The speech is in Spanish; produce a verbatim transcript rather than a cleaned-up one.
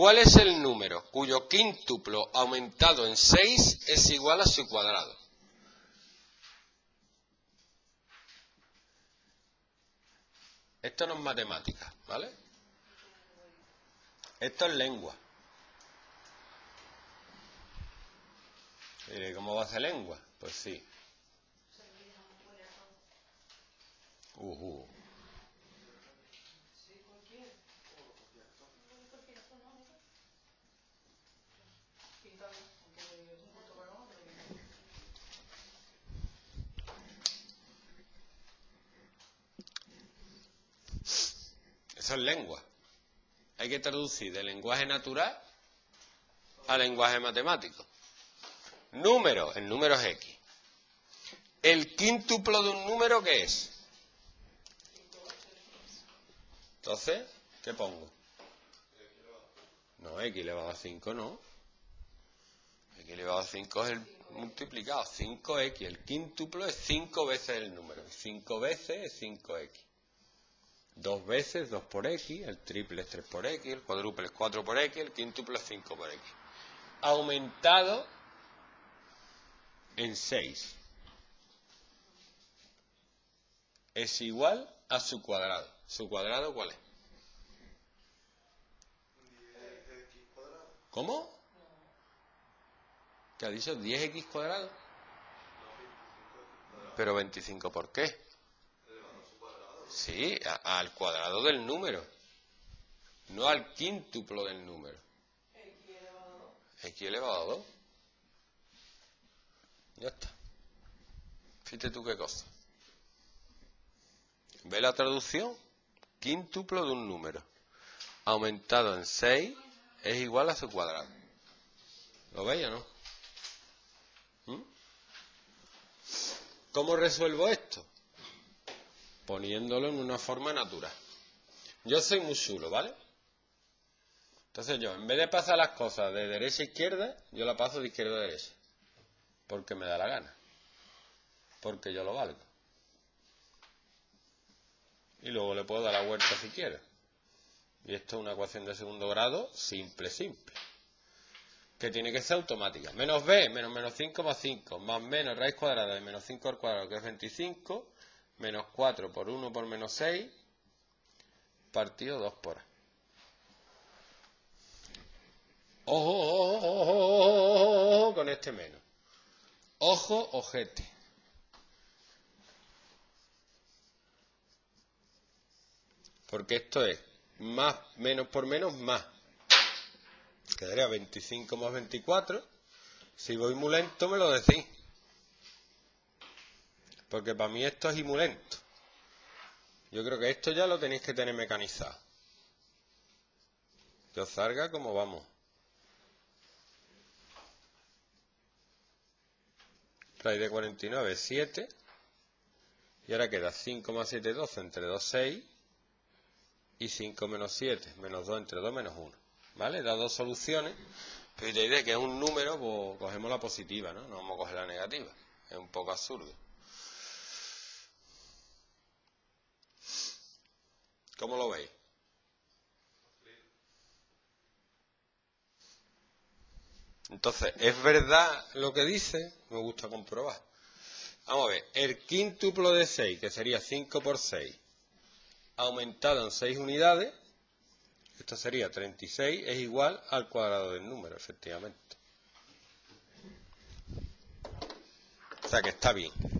¿Cuál es el número cuyo quíntuplo aumentado en seis es igual a su cuadrado? Esto no es matemática, ¿vale? Esto es lengua. ¿Y cómo va a ser lengua? Pues sí. Uh-huh. Eso es lengua. Hay que traducir de lenguaje natural a lenguaje matemático. Número, el número es X. ¿El quíntuplo de un número qué es? Entonces, ¿qué pongo? No, X elevado a cinco no. X elevado a cinco es el multiplicado. cinco X. El quíntuplo es cinco veces el número. cinco veces es cinco X. dos veces dos por X. El triple es tres por X. El cuádruple es cuatro por X. El quíntuplo es cinco por X. Aumentado en seis. Es igual a su cuadrado. ¿Su cuadrado cuál es? ¿Cómo? ¿Qué ha dicho? ¿diez X cuadrado? ¿Pero veinticinco por qué? Sí, a, al cuadrado del número. No al quíntuplo del número. X elevado a dos. Ya está. Fíjate tú qué cosa. ¿Ve la traducción? Quíntuplo de un número aumentado en seis es igual a su cuadrado. ¿Lo veis o no? ¿Mm? ¿Cómo resuelvo esto? Poniéndolo en una forma natural. Yo soy muy chulo, ¿vale? Entonces yo, en vez de pasar las cosas de derecha a izquierda, yo la paso de izquierda a derecha. Porque me da la gana. Porque yo lo valgo. Y luego le puedo dar la vuelta si quiero. Y esto es una ecuación de segundo grado simple, simple. Que tiene que ser automática. Menos b, menos menos cinco más cinco, más menos raíz cuadrada de menos cinco al cuadrado, que es veinticinco, menos cuatro por uno por menos seis, partido dos por a. Ojo, ojo, ojo, ojo, ojo, ojo con este menos. Ojo, ojete. Porque esto es más, menos por menos, más. Quedaría veinticinco más veinticuatro. Si voy muy lento, me lo decís. Porque para mí esto es muy lento. Yo creo que esto ya lo tenéis que tener mecanizado. Que os salga como vamos. Raíz de cuarenta y nueve, siete. Y ahora queda cinco más siete, doce, entre dos, seis. Y cinco menos siete, menos dos, entre dos, menos uno. ¿Vale? Da dos soluciones. Pero la idea es que es un número, pues cogemos la positiva, ¿no? No vamos a coger la negativa. Es un poco absurdo. ¿Cómo lo veis? Entonces, ¿es verdad lo que dice? Me gusta comprobar. Vamos a ver, el quíntuplo de seis, que sería cinco por seis, aumentado en seis unidades, esto sería treinta y seis, es igual al cuadrado del número, efectivamente. O sea que está bien.